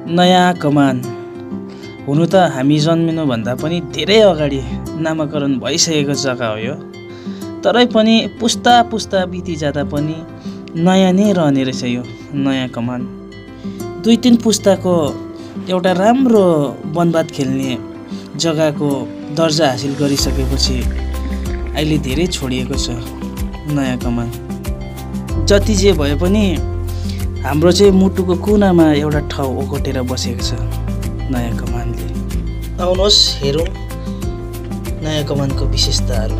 नयाँ कमान हुनु त हामी जन्मिनुभन्दा पनि धेरै अगाडि नामाकरण भइसकेको जग्गा हो यो। तरै पनि पुस्ता पुस्ता बिति जाँदा पनि नयाँ नै रहने रहेछ यो नयाँ कमान। 2-3 पुस्ताको एउटा राम्रो वनभात खेल्ने जग्गाको दर्जा हासिल गरिसकेपछि अहिले धेरै छोडिएको छ नयाँ कमान। जति जे भए पनि हाम्रो चाहिँ मुटुको कुनामा एउटा ठाउँ ओगटेर बसेको छ नयाँ कमानले। आउनुहोस् हेरौँ नयाँ कमानको विशेषताहरू।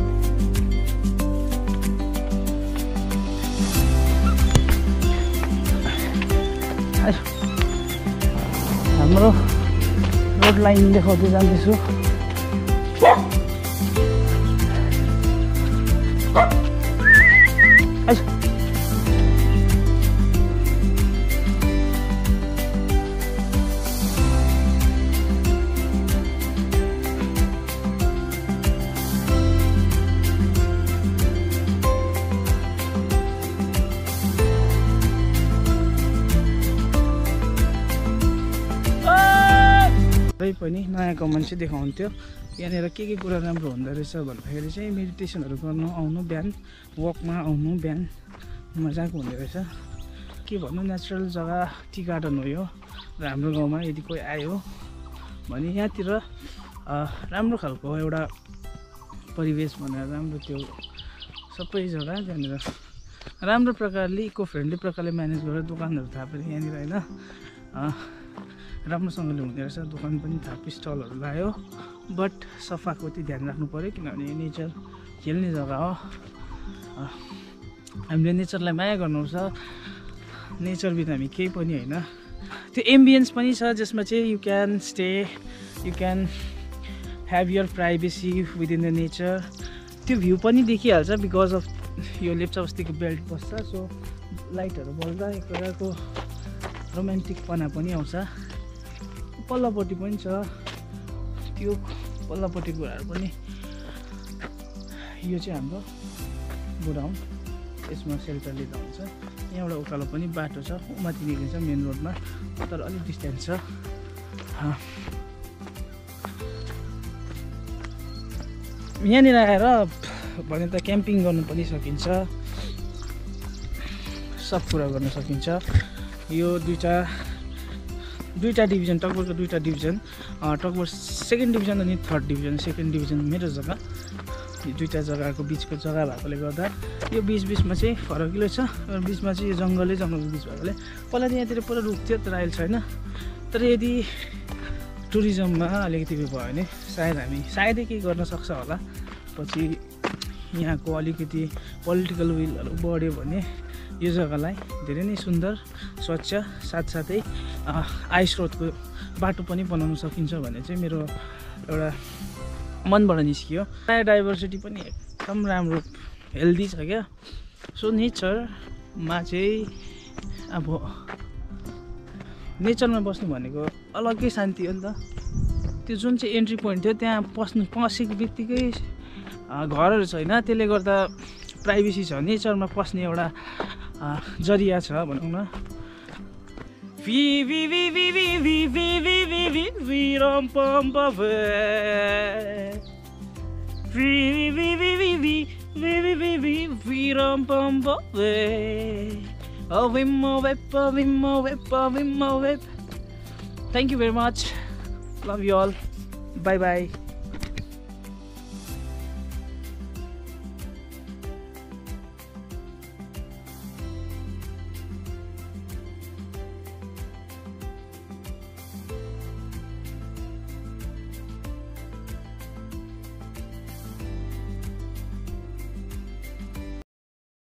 हाम्रो रोड लाइन देखाउँदै जाँदैछु। पनि नयाँ कमान चाहिँ देखाउँथ्यो। यहाँनिर के कुरा राम्रो हुँदो रहेछ भन्दाखेरि चाहिँ मेडिटेसनहरू गर्नु आउनु, बिहान वकमा आउनु, बिहान मजाको हुँदो रहेछ। के भन्नु, नेचुरल जग्गा टी गार्डन हो यो। र हाम्रो गाउँमा यदि कोही आयो भने यहाँतिर राम्रो खालको एउटा परिवेश भनेर राम्रो त्यो सबै जग्गा त्यहाँनिर राम्रो प्रकारले इको फ्रेन्डली प्रकारले म्यानेज गरेर दोकानहरू थापेर यहाँनिर होइन राम्रोसँगले हुँदो रहेछ। दोकान पनि थापी स्टलहरू लगायो, बट सफाको चाहिँ ध्यान राख्नु पऱ्यो किनभने नेचर खेल्ने जग्गा हो। हामीले नेचरलाई माया गर्नुपर्छ। नेचर बिना हामी केही पनि होइन। त्यो एम्बियन्स पनि छ जसमा चाहिँ you can stay, you can have your privacy within the nature. त्यो भ्यू पनि देखिहाल्छ बिकज अफ यो लेप्चा बस्तीको बेल्ट बस्छ। सो लाइटहरू बल्दा एक प्रकारको रोमान्टिकपना पनि आउँछ। पल्लोपट्टि पनि छ त्यो पल्लोपट्टि कुराहरू पनि। यो चाहिँ हाम्रो गोडाउन, यसमा सेल्टर लिँदा हुन्छ। यहाँबाट उकालो पनि बाटो छ, माथि निस्किन्छ मेन रोडमा, तर अलिक डिस्टेन्स छ। यहाँनिर आएर भने त क्याम्पिङ गर्नु पनि सकिन्छ, सब कुरा गर्न सकिन्छ। यो दुईटा डिभिजन, टकभरको 2टा डिभिजन, टकभर 2nd डिभिजन अनि 3rd डिभिजन। 2nd डिभिजन मेरो जग्गा, यो 2टा जग्गाको बिचको जग्गा भएकोले गर्दा यो बिचमा चाहिँ फरकिलो छ। र बिचमा चाहिँ यो जङ्गलको बिच भएकोले पहिला चाहिँ यहाँतिर पुरा रुख थियो तर अहिले छैन। तर यदि टुरिज्ममा अलिकति भयो भने सायदै केही गर्न सक्छ होला। पछि यहाँको अलिकति पोलिटिकल विलहरू बढ्यो भने यो जग्गालाई धेरै नै सुन्दर, स्वच्छ, साथसाथै आय स्रोतको बाटो पनि बनाउन सकिन्छ भन्ने चाहिँ मेरो एउटा मनबाट निस्कियो। बायोडाइभर्सिटी पनि एकदम राम्रो हेल्दी छ क्या। सो नेचरमा चाहिँ अब नेचरमा बस्नु भनेको अलग्गै शान्ति हो नि त। त्यो जुन चाहिँ एन्ट्री पोइन्ट थियो त्यहाँ पसेको बित्तिकै घरहरू छैन, त्यसले गर्दा प्राइभेसी छ। नेचरमा पस्ने एउटा जरिया छ भनौँ न। Thank you very much. Love you all. Bye bye.